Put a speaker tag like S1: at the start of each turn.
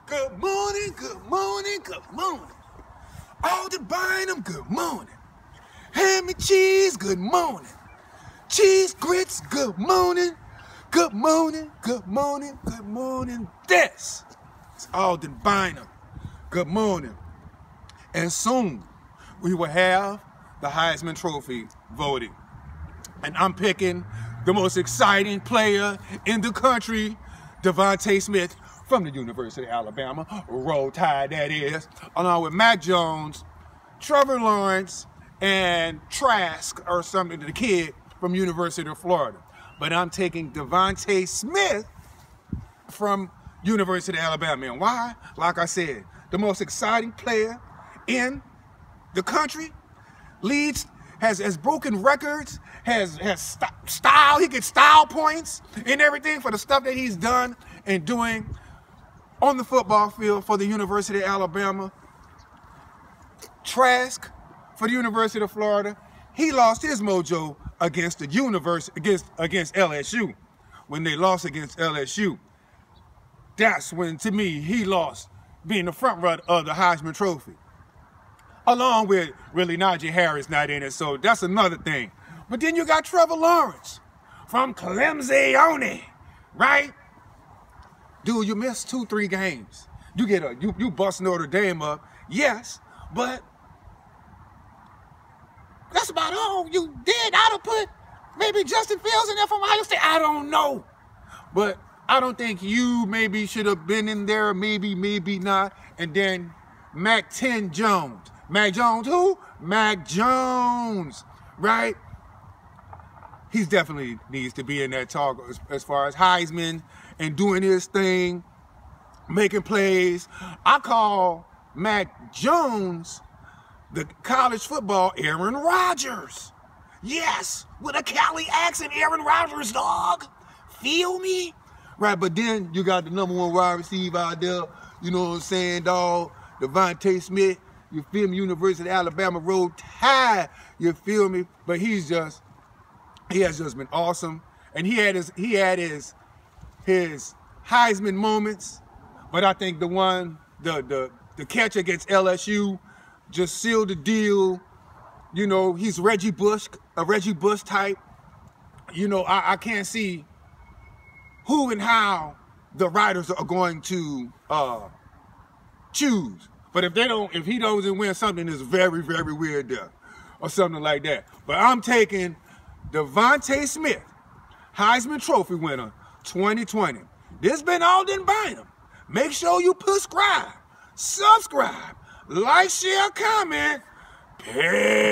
S1: Good morning, good morning, good morning. Alden Bynum, good morning. Ham and cheese, good morning. Cheese grits, good morning. Good morning, good morning, good morning. This is Alden Bynum. Good morning. And soon we will have the Heisman Trophy voting. And I'm picking the most exciting player in the country, DeVonta Smith from the University of Alabama. Roll Tide, that is. Along with Mac Jones, Trevor Lawrence, and Trask, or something, the kid from University of Florida. But I'm taking DeVonta Smith from University of Alabama. And why? Like I said, the most exciting player in the country, leads, has broken records, has style, he gets style points and everything for the stuff that he's done and doing on the football field for the University of Alabama. Trask for the University of Florida, he lost his mojo against the against LSU. When they lost against LSU, that's when, to me, he lost being the front runner of the Heisman Trophy. Along with, really, Najee Harris not in it, so that's another thing. But then you got Trevor Lawrence from Clemson, right? Dude, you missed 2-3 games. You bust Notre Dame up, yes, but that's about all you did. I'd have put maybe Justin Fields in there from Ohio State. I don't know. But I don't think you maybe should have been in there, maybe not. And then Mac Jones. Mac Jones who? Mac Jones, right? He definitely needs to be in that talk as far as Heisman and doing his thing, making plays. I call Mac Jones the college football Aaron Rodgers. Yes, with a Cali accent, Aaron Rodgers, dog. Feel me? Right, but then you got the #1 wide receiver out there, you know what I'm saying, dog? DeVonta Smith, you feel me? University of Alabama, Roll Tide, you feel me? But he has just been awesome. And he had his Heisman moments, but I think the catch against LSU just sealed the deal. You know, he's Reggie Bush, a Reggie Bush type. You know, I can't see who and how the writers are going to choose. But if he doesn't win something that's very, very weird there, or something like that. But I'm taking DeVonta Smith, Heisman Trophy winner, 2020. This has been Alden Bynum. Make sure you subscribe, like, share, comment. Peace.